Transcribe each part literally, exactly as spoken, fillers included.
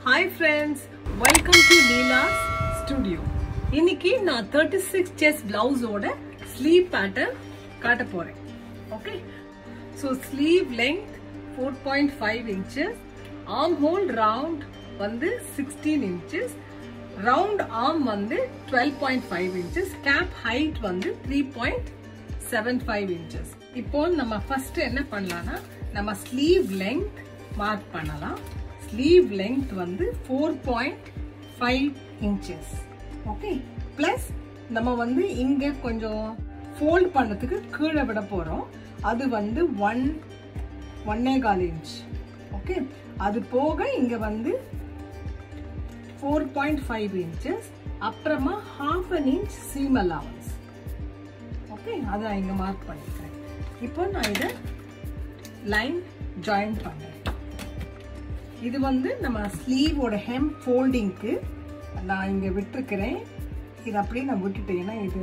Hi friends, welcome to Leela's Studio. இன்னைக்கு நான் thirty-six chest blouse ஓட sleeve pattern காட்ட போறேன். Okay? So sleeve length four point five inches, armhole round வந்து sixteen inches, round arm வந்து twelve point five inches, cap height வந்து three point seven five inches. இப்போ நம்ம first என்ன பண்ணலாம்னா நம்ம sleeve length mark பண்ணலாம். Sleeve length வந்து four point five inches. Okay? Plus நம்ம வந்து இங்க கொஞ்சம் fold பண்ணதுக்கு கீழ விட போறோம். அது வந்து one one and a half inch. Okay? அது போக இங்க வந்து four point five inches. அப்புறமா half an inch seam allowance. Okay? அதை இங்க மார்க் பண்ணிக்கிறேன். இப்போ நான் இத லைன் ஜாயின் பண்றேன். இது வந்து நம்ம ஸ்லீவ் ஓட hem folding க்கு நான் இங்க விட்டுக்கிறேன். இது அப்படியே நான் விட்டுட்டேன்னா இது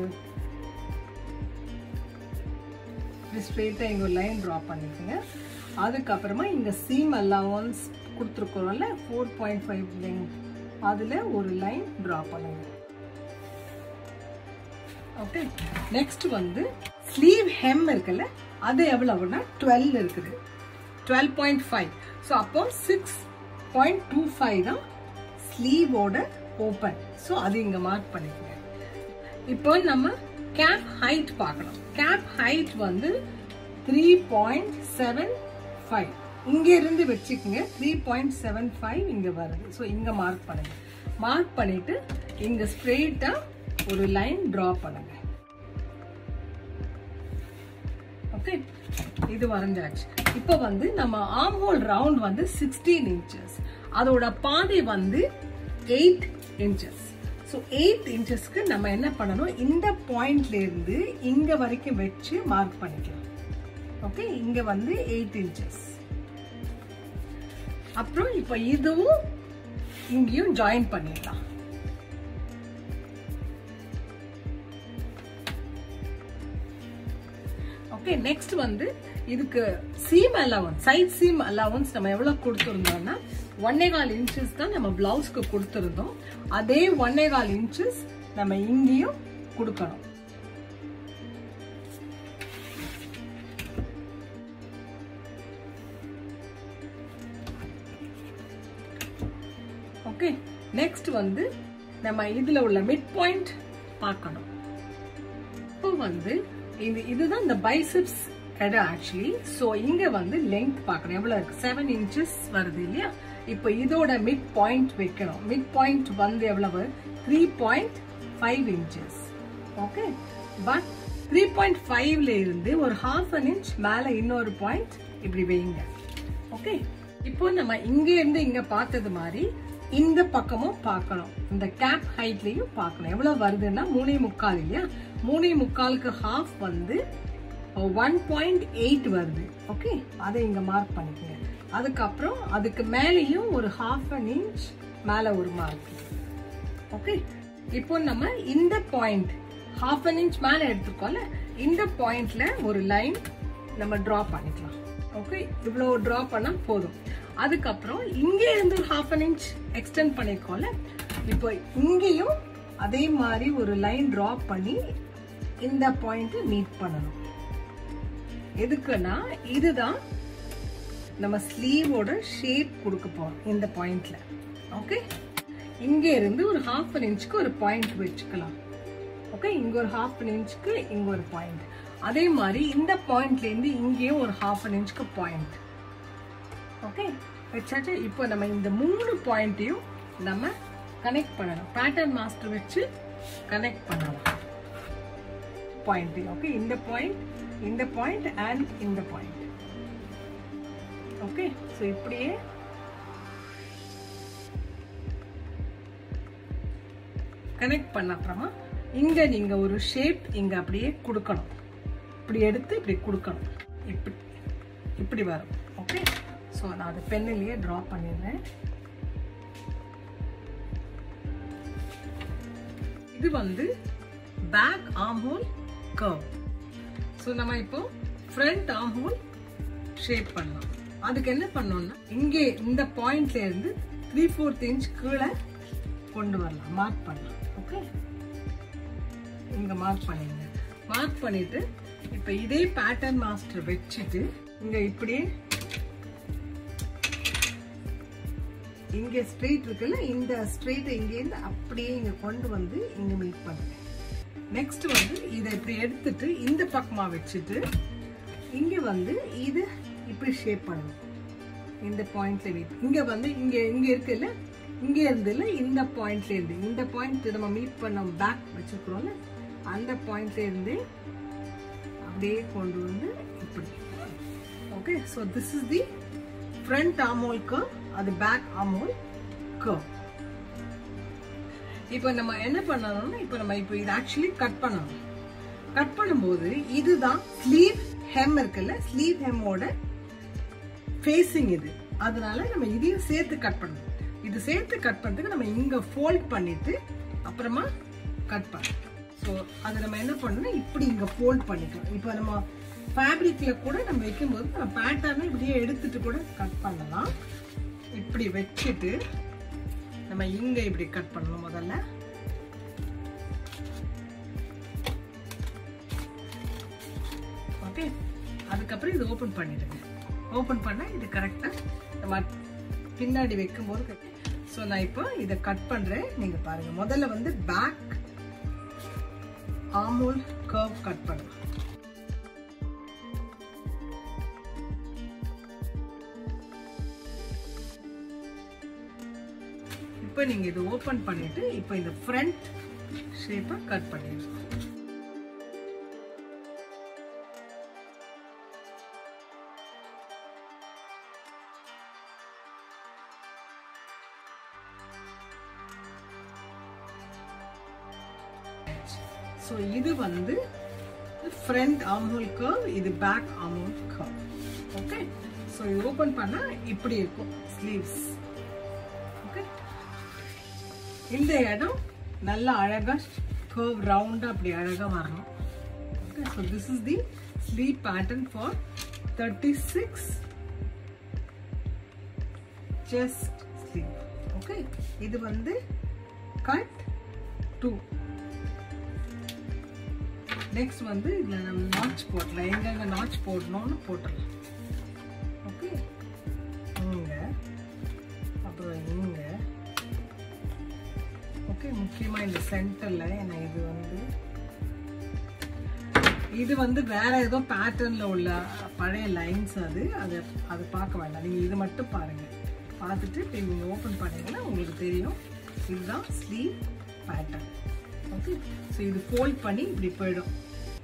ஸ்ட்ரைட்டா இங்க ஒரு லைன் டிரா பண்ணிக்கங்க. அதுக்கு அப்புறமா இங்க seam allowance கொடுத்திருக்கோம்ல four point five length அதுல ஒரு லைன் டிரா பண்ணுங்க. ஓகே, நெக்ஸ்ட் வந்து ஸ்லீவ் hem இருக்குல்ல அது எவ்வளவுனா twelve இருக்குது. twelve point five. So அப்போ six point two five தான் ஸ்லீவ் ஓட ஓபன். சோ அது இங்க மார்க் பண்ணிக்கங்க. இப்போ நம்ம கேப் ஹைட் பார்க்கணும். கேப் ஹைட் வந்து three point seven five. இங்க இருந்து வெச்சிக்கங்க. three point seven five இங்க வருது. சோ இங்க மார்க் பண்ணுங்க. மார்க் பண்ணிட்டு இங்க ஸ்ட்ரைட்டா ஒரு லைன் டிரா பண்ணுங்க. ஓகே, இது வரைஞ்சாச்சு. இப்போ வந்து நம்ம ஆர்ம் ஹோல் ரவுண்ட் வந்து sixteen inches. அதோட பாதி வந்து eight inches. சோ eight inchesக்கு நம்ம என்ன பண்ணணும், இந்த பாயிண்ட்ல இருந்து இங்க வரைக்கும் வெச்சு மார்க் பண்ணிக்கலாம். ஓகே, இங்க வந்து eight inches. அப்புறம் இப்போ இதுவும் இங்கேயும் ஜாயின் பண்ணிடலாம். ஓகே, நெக்ஸ்ட் வந்து இதுக்கு seam allowance, side seam allowance நம்ம எவ்வளவு கொடுத்திருந்தோம்னா ஒன்னே கால் இன்ச்சஸ் தான் நம்ம பிளவுஸ்க்கு கொடுத்திருந்தோம். அதே ஒன்னே கால் இன்ச்சஸ் நம்ம இங்கேயும் கொடுக்கணும். ஓகே, நெக்ஸ்ட் வந்து நம்ம இதுல உள்ள மிட் பாயிண்ட் பார்க்கணும். இப்போ வந்து இது இதுதான் இந்த பைசெப்ஸ் இடம் ஆக்சுவலி. சோ இங்க வந்து லெங்த் பார்க்கணும் எவ்வளவு இருக்கு, seven inches வருது இல்லையா. இப்போ இதோட மிட் பாயிண்ட் வைக்கணும். மிட் பாயிண்ட் வந்து எவ்வளவு, three point five inches. Okay, but three point five ல இருந்து ஒரு half an inch மேல இன்னொரு பாயிண்ட் இப்படி வைங்க. ஓகே, இப்போ நம்ம இங்க இருந்து இங்க பார்த்தது மாதிரி இந்த பக்கமும் பார்க்கணும். இந்த கேப் ஹைட்லயும் பார்க்கணும் எவ்வளவு வருதுன்னா மூணே முக்கால் இல்லையா. மூணே முக்காலுக்கு ஹாஃப் வந்து one point eight வருது. ஓகே, அதை இங்க மார்க் பண்ணிக்கங்க. அதுக்கப்புறம் அதுக்கு மேலேயும் ஒரு half an inch மேல ஒரு மார்க். ஓகே, இப்போ நம்ம இந்த பாயிண்ட் half an inch மேல எடுத்துக்கோல, இந்த பாயிண்ட்ல ஒரு லைன் நம்ம டிரா பண்ணிக்கலாம். ஓகே, இவ்வளவு டிரா பண்ணா போதும். அதுக்கப்புறம் இங்கே இருந்து ஒரு half an inch எக்ஸ்டெண்ட் பண்ணிருக்கோம்ல, இப்போ இங்கேயும் அதே மாதிரி ஒரு லைன் டிரா பண்ணி இந்த பாயிண்ட் மீட் பண்ணணும். எதுக்குன்னா இதுதான் நம்ம ஸ்லீவோட ஷேப் கொடுக்க போறோம் இந்த பாயிண்ட்ல. ஓகே, இங்க இருந்து ஒரு half an inchக்கு ஒரு பாயிண்ட் வச்சுக்கலாம். ஓகே, இங்க ஒரு half an inchக்கு இங்க ஒரு பாயிண்ட். அதே மாதிரி இந்த பாயிண்ட்ல இருந்து இங்கேயும் ஒரு half an inchக்கு பாயிண்ட். ஓகே, வச்சாச்சு. இப்போ நம்ம இந்த மூணு பாயிண்ட்டையும் நம்ம கனெக்ட் பண்ணணும். பேட்டர்ன் மாஸ்டர் வச்சு கனெக்ட் பண்ணலாம் பாயிண்ட். ஓகே, இந்த பாயிண்ட், இந்த பாயிண்ட் அண்ட் இந்த பாயிண்ட். ஓகே, சோ இப்படியே கனெக்ட் பண்ண அப்புறமா இங்க நீங்க ஒரு ஷேப் இங்க அப்படியே கொடுக்கணும். இப்படி எடுத்து இப்படி கொடுக்கணும். இப்படி இப்படி வரும். ஓகே, சோ நான் அது பென்னிலேயே டிரா பண்ணிடுறேன். இது வந்து back arm hole curve. So நம்ம இப்போ ஃப்ரண்ட் ஆர்ம் ஹோல் ஷேப் பண்ணலாம். அதுக்கு என்ன பண்ணோம்னா இங்கே இந்த பாயிண்ட்ல இருந்து த்ரீ ஃபோர்த் இன்ச் கீழே கொண்டு வரலாம், மார்க் பண்ணலாம். ஓகே, இங்க மார்க் பண்ணிடுங்க. மார்க் பண்ணிட்டு இப்ப இதே பேட்டர்ன் மாஸ்டர் வச்சுட்டு இங்க இப்படியே இங்க ஸ்ட்ரெயிட் இருக்குல்ல, இந்த ஸ்ட்ரெயிட் இங்க இருந்து அப்படியே இங்க கொண்டு வந்து இங்க மீட் பண்ணுங்க. நெக்ஸ்ட் வந்து இதை இப்படி எடுத்துட்டு இந்த பக்கமா வச்சுட்டு இங்க வந்து இது இப்படி ஷேப் பண்ணணும். இந்த பாயிண்ட்ல மீட் இங்க வந்து இங்க இங்க இருக்குல்ல, இங்க இருந்து இல்ல இந்த பாயிண்ட்ல இருந்து இந்த பாயிண்ட் நம்ம மீட் பண்ண பேக் வச்சிருக்கிறோம்ல, அந்த பாயிண்ட்ல இருந்து அப்படியே கொண்டு வந்து இப்படி. Okay, so this is the front armhole curve, அது பேக் ஆர்ம்ஹோல் கர்வ். இப்போ நம்ம என்ன பண்ணணும்னா, இப்போ நம்ம இப்போ இது ஆக்சுவலி கட் பண்ணணும். கட் பண்ணும்போது இதுதான் ஸ்லீவ் ஹெம் இருக்குல்ல, ஸ்லீவ் ஹெம்மோட ஃபேசிங் இது. அதனால நம்ம இதையும் சேர்த்து கட் பண்ணணும். இது சேர்த்து கட் பண்றதுக்கு நம்ம இங்க ஃபோல்ட் பண்ணிட்டு அப்புறமா கட் பண்ணணும். ஸோ அது நம்ம என்ன பண்ணணும், இப்படி இங்க ஃபோல்ட் பண்ணிக்கலாம். இப்போ நம்ம ஃபேப்ரிக்ல கூட நம்ம வைக்கும்போது நம்ம பேட்டர்னை இப்படியே எடுத்துட்டு கூட கட் பண்ணலாம். இப்படி வச்சுட்டு நம்ம இங்க இப்படி கட் பண்ணணும் முதல்ல. ஓகே, அதுக்கப்புறம் இது ஓபன் பண்ணிடுங்க. ஓபன் பண்ணா இது கரெக்டா நம்ம பின்னாடி வைக்கும் போது. ஸோ நான் இப்போ இதை கட் பண்றேன், நீங்க பாருங்க. முதல்ல வந்து பேக் ஆர்ம்ஹோல் கர்வ் கட் பண்ணலாம். இப்போ நீங்க இது ஓபன் பண்ணிட்டு இப்போ இந்த ஃப்ரண்ட் ஷேப்பை கட் பண்ணிடலாம். ஸோ இது வந்து ஃப்ரண்ட் ஆர்ம்ஹோல் கர்வ், இது back armhole curve. Okay, so இது ஓபன் பண்ணா இப்படி இருக்கும் ஸ்லீவ்ஸ். ஓகே, இந்த இடம் நல்லா அழகா கர்வ் ரவுண்டா அப்படி அழகா வரணும். Okay, so this is the sleeve pattern for thirty six chest sleeve. Okay, இது வந்து கட் டூ. நெக்ஸ்ட் வந்து இதுல நம்ம நாட்ச் போடலாம், எங்கெங்க நாட்ச் போடணும்னு போட்டுடலாம். ஓகே, இங்க அப்புறம் இங்க. ஓகே, முக்கியமா இந்த சென்டர்ல என்ன இது வந்து இது வந்து வேற ஏதோ பேட்டர்ன்ல உள்ள பழைய லைன்ஸ். அது அது அது பார்க்க வேண்டாம், நீங்க இது மட்டும் பாருங்க. பார்த்துட்டு நீங்க ஓபன் பண்ணீங்கன்னா உங்களுக்கு தெரியும் இதுதான் ஸ்லீவ் பேட்டர்ன். ஓகே, ஸோ இது ஃபோல்ட் பண்ணி இப்படி போயிடும்.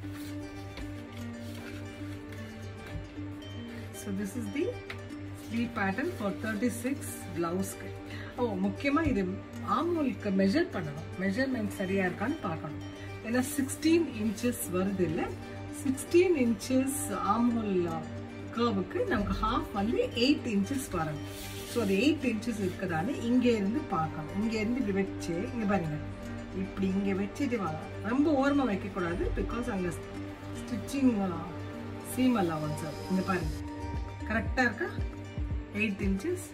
So this is the sleeve pattern for thirty six பிளவுஸ்க்கு. ஓ, முக்கியமா இது ஆர்ம்ஹோலுக்கு மெஷர் பண்ணணும். மெஷர்மெண்ட் சரியா இருக்கான்னு பார்க்கணும். ஏன்னா சிக்ஸ்டீன் இன்ச்சஸ் வருது இல்ல, சிக்ஸ்டீன் இன்ச்சஸ் ஆர்ம்ஹோல் கர்வுக்கு நமக்கு ஹாஃப் வந்து எயிட் இன்ச்சஸ் வரணும். ஸோ அது எயிட் இன்ச்சஸ் இருக்குதான்னு இங்க இருந்து பார்க்கணும். இங்க இருந்து இப்படி வச்சு இங்க பாருங்க, இப்படி இங்க வச்சுட்டு வாங்க. ரொம்ப ஓரமா வைக்க கூடாது, பிகாஸ் அங்க ஸ்டிச்சிங் சீம் அலவன்ஸ். இங்க பாருங்க கரெக்டா இருக்கா, எயிட் இன்ச்சஸ்.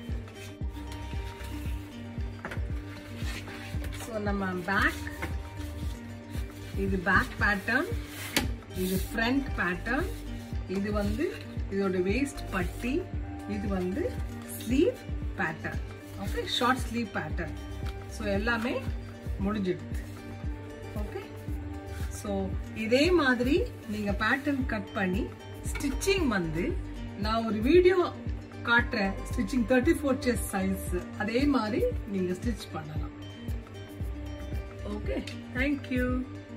ஸோ நம்ம பேக், இது பேக் பேட்டர்ன், இது ஃப்ரண்ட் பேட்டர்ன், இது வந்து இதோட வேஸ்ட் பட்டி, இது வந்து sleeve pattern. Okay, short sleeve pattern. So எல்லாமே முடிஞ்சிடுது. ஓகே, ஸோ இதே மாதிரி நீங்க பேட்டர்ன் கட் பண்ணி ஸ்டிச்சிங் வந்து நான் ஒரு வீடியோ காட்டுறேன், stitching thirty four chest size, அதே மாதிரி நீங்க ஸ்டிச் பண்ணலாம். Okay, thank you.